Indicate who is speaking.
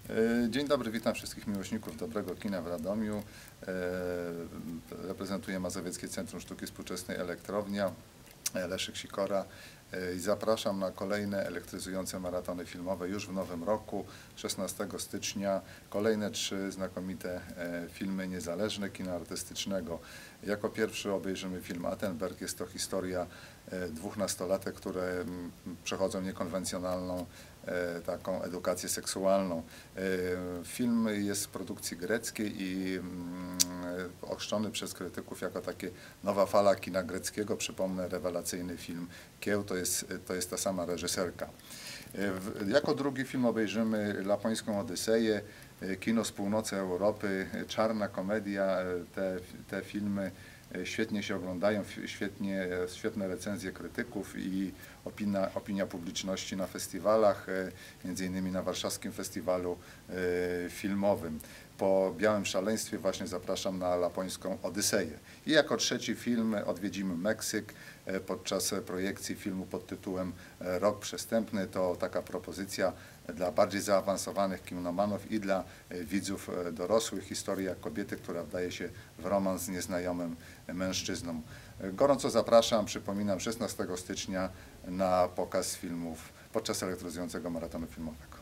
Speaker 1: Dzień dobry, witam wszystkich miłośników dobrego kina w Radomiu. Reprezentuję Mazowieckie Centrum Sztuki Współczesnej Elektrownia, Leszek Sikora, i zapraszam na kolejne elektryzujące maratony filmowe już w nowym roku, 16 stycznia. Kolejne 3 znakomite filmy niezależne kina artystycznego. Jako pierwszy obejrzymy film Attenberg. Jest to historia 2 nastolatek, które przechodzą niekonwencjonalną taką edukację seksualną. Film jest z produkcji greckiej i ochrzczony przez krytyków jako takie nowa fala kina greckiego. Przypomnę, rewelacyjny film Kieł, to jest ta sama reżyserka. Jako drugi film obejrzymy Lapońską Odyseję, kino z północy Europy, czarna komedia. Te filmy świetnie się oglądają, świetne recenzje krytyków i opinia publiczności na festiwalach, między innymi na Warszawskim Festiwalu Filmowym. Po Białym Szaleństwie właśnie zapraszam na Lapońską Odyseję. I jako trzeci film odwiedzimy Meksyk podczas projekcji filmu pod tytułem Rok Przestępny. To taka propozycja dla bardziej zaawansowanych kinomanów i dla widzów dorosłych. Historia kobiety, która wdaje się w romans z nieznajomym mężczyzną. Gorąco zapraszam, przypominam, 16 stycznia na pokaz filmów podczas elektryzującego maratonu filmowego.